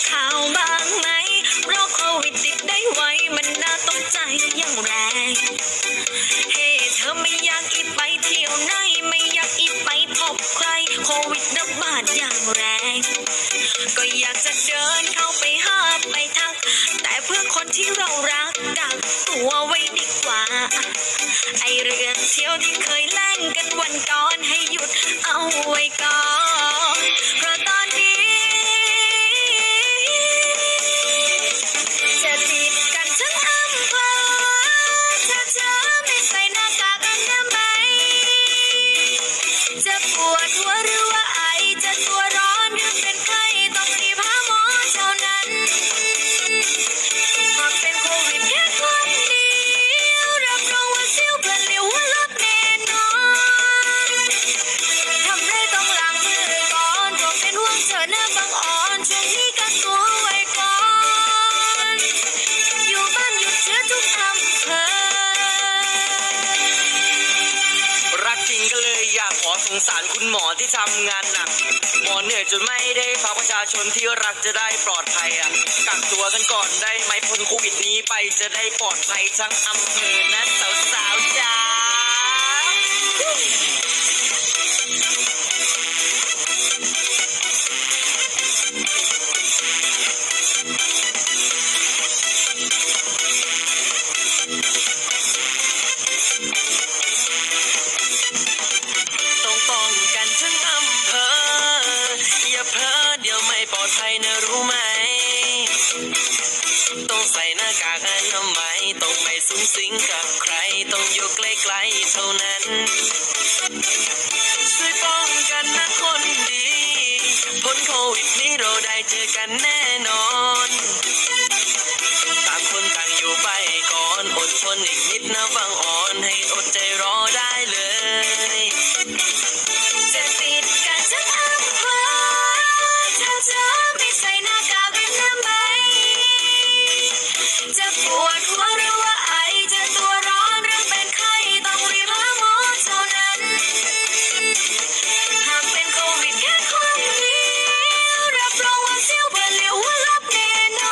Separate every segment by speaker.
Speaker 1: ข่าวบ้างไหมโรคโควิดติดได้ไวมันน่าตกใจอย่างแรงเฮ้เธอไม่อยากอีกไปเที่ยวไหนไม่อยากอีกไปพบใครโควิดระบาดอย่างแรงก็อยากจะเดินเข้าไปหาไปทักแต่เพื่อคนที่เรารักกักตัวไว้ดีกว่าไอเรื่องเที่ยวที่เคยแล่งกันวันก่อนให้หยุดเอาไว้ก่อนเพราะตอนนี้จะติดกันทั้งอำเภอถ้าเธอไม่ใส่หน้ากากอนามัยจะปวดหัวหรือว่าไอจะตัวร้อนหรือเป็นไข้ต้องรีบหาหมอเท่านั้นหากเป็นโควิดแค่คนเดียวรับรองว่าเสียวเพื่อนเลี้ยวหัวลดแน่นอนทำได้ต้องล้างมือก่อนก็เป็นห่วงเธอหน้าบางอ่อนช่วงนี้กักตัวไว้ก่อนอยู่บ้านหยุดเชื้อทุกอำเภอ
Speaker 2: รักจริงก็เลยอยากขอสงสารคุณหมอที่ทำงานหนักหมอเหนื่อยจนไม่ได้ฝากประชาชนที่รักจะได้ปลอดภัยกักตัวกันก่อนได้ไหมพ้นโควิดนี้ไปจะได้ปลอดภัยทั้งอำเภอนะสาวๆจ้าต้องป้องกันทั้งอำเภออย่าเพ้อเดี๋ยวไม่ปลอดภัยนะรู้ไหมต้องใส่หน้ากากอนามัยต้องไม่สุ้งสิงกับใครต้องอยู่ใกล้ๆเท่านั้นช่วยป้องกันนะคนดีพ้นโควิดนี้เราได้เจอกันแน่นอนต่างคนต่างอยู่ไปก่อนอดทนอีกนิดนะบางอ่อนให้อดใจรอได้เลย
Speaker 1: จะติดกันทั้งอำเภอถ้าเธอไม่ใส่หน้ากากอนามัยจะปวดหัวหรือว่าไอจะตัวร้อนหรือเป็นไข้ต้องรีบหาหมอเท่านั้นหากเป็นโควิดแค่คนเดียวรับรองว่าเสียวเพื่อนเลี้ยวหัวลดแน่น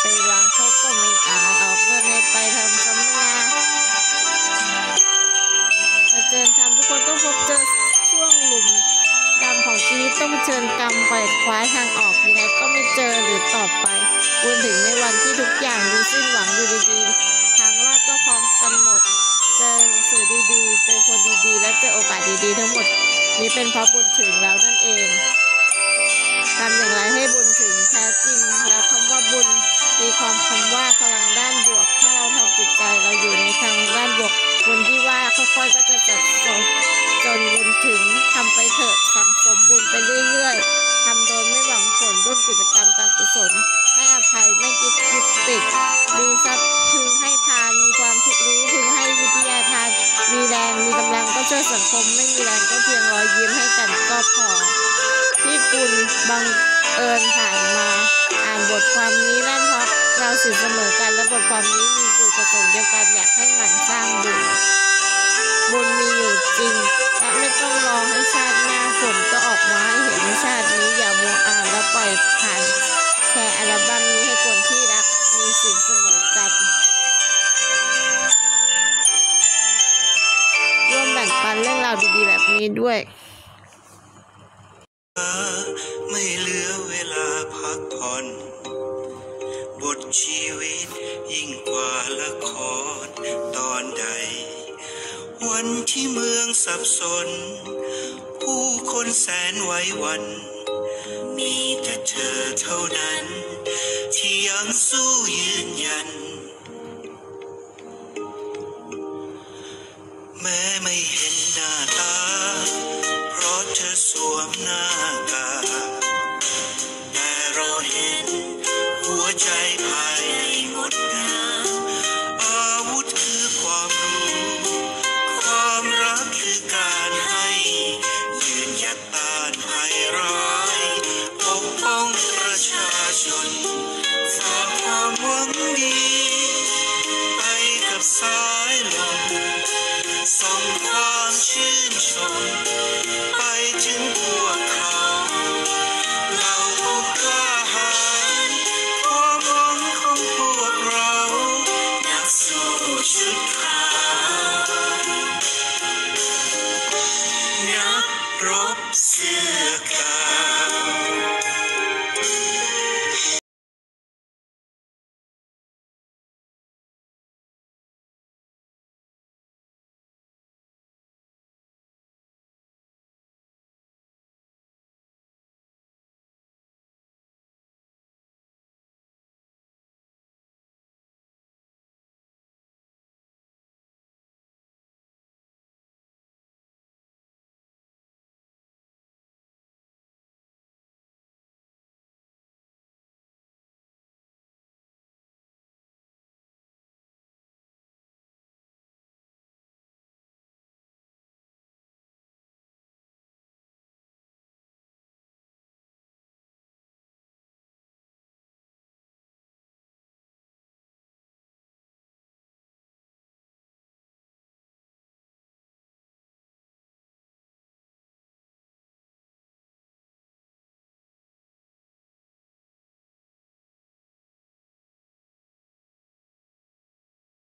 Speaker 3: วางเขาก็ไม่อ่านออกเงินให้ไปทำสัมมนาเจอทำทุกคนต้องพบเจอช่วงหลุมดำของชีวิตต้องเชิญกรรมไปคว้าทางออกยังไงก็ไม่เจอหรือต่อไปวนถึงในวันที่ทุกอย่างดูสิ้นหวังอยู่ดีๆทางรอดก็พร้อมกันหมดเจอสื่อดีๆเจอคนดีๆและเจอโอกาสดีๆทั้งหมดนี้เป็นเพราะบุญถึงแล้วนั่นเองทำอย่างไรให้บุญถึงแท้จริงแล้วคำว่าบุญตีความคำว่าพลังด้านบวกถ้าเราทำจิตใจเราอยู่ในทางด้านบวกบุญที่ว่าค่อยๆก็จะสะสมจนบุญถึงทำไปเถอะสั่งสมบุญไปเรื่อยๆทำโดยไม่หวังผลร่วมกิจกรรมการกุศลให้อภัยไม่ยึดติดมีทรัพย์พึงให้ทานมีความรู้พึงให้วิทยาทานมีแรงมีกำลังก็ช่วยสังคมไม่มีแรงก็เพียงรอยยิ้มให้กันก็พอที่คุณบังเอิญผ่านมาอ่านบทความนี้นั่นเพราะเราสื่อเสมอกันและบทความนี้มีจุดประสงค์เดียวกันอยากให้หมั่นสร้างบุญมีอยู่จริงและไม่ต้องรอให้ชาติหน้าผลก็ออกมาให้เห็นในชาตินี้อย่ามัวอ่านแล้วปล่อยผ่านแชร์อัลบั้มนี้ให้คนที่รักมีสิ่งเสมอกันร่วมแบ่งปันเรื่องราวดีๆแบบนี้ด้วย
Speaker 4: ไม่เหลือเวลาพักผ่อนบทชีวิตยิ่งกว่าละครตอนใดวันที่เมืองสับสนผู้คนแสนไหวหวั่นมีแต่เธอเท่านั้นที่ยังสู้ยืนยันแม้ไม่เห็นหน้าตาเพราะเธอสวมหน้ากากแต่เราเห็นหัวใจภายในงดงามอาวุธคือความรู้ความรักคือการให้ยืนหยัดต้านภัยร้ายปกป้องประชาชนฝากความหวังดีไปกับสายลมส่งความชื่นชม